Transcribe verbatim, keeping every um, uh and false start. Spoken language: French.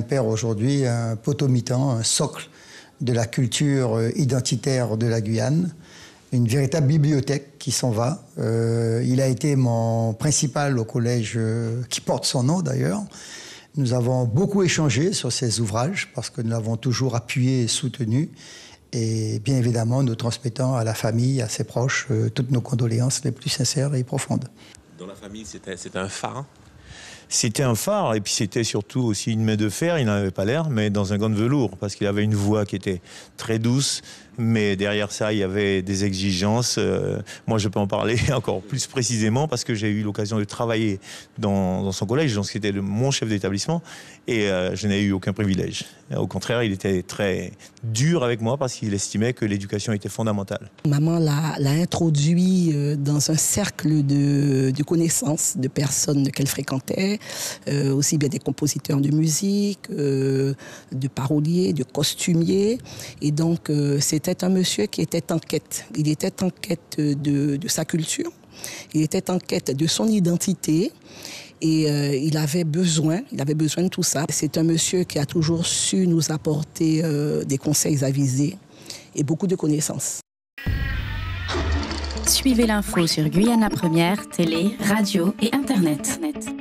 père aujourd'hui, un potomitan, un socle de la culture identitaire de la Guyane, une véritable bibliothèque qui s'en va. Euh, il a été mon principal au collège euh, qui porte son nom d'ailleurs. Nous avons beaucoup échangé sur ses ouvrages parce que nous l'avons toujours appuyé et soutenu. Et bien évidemment, nous transmettons à la famille, à ses proches, euh, toutes nos condoléances les plus sincères et profondes. Dans la famille, c'était, c'était un phare. C'était un phare et puis c'était surtout aussi une main de fer. Il n'en avait pas l'air, mais dans un gant de velours parce qu'il avait une voix qui était très douce. Mais derrière ça, il y avait des exigences. Euh, moi, je peux en parler encore plus précisément parce que j'ai eu l'occasion de travailler dans, dans son collège, donc c'était le, mon chef d'établissement, et euh, je n'ai eu aucun privilège. Au contraire, il était très dur avec moi parce qu'il estimait que l'éducation était fondamentale. Maman l'a, l'a introduit euh, dans un cercle de, de connaissances de personnes qu'elle fréquentait, euh, aussi bien des compositeurs de musique, euh, de paroliers, de costumiers, et donc euh, c'était un monsieur qui était en quête. Il était en quête de, de sa culture, il était en quête de son identité et euh, il avait besoin, il avait besoin de tout ça. C'est un monsieur qui a toujours su nous apporter euh, des conseils avisés et beaucoup de connaissances. Suivez l'info sur Guyana Première, télé, radio et internet.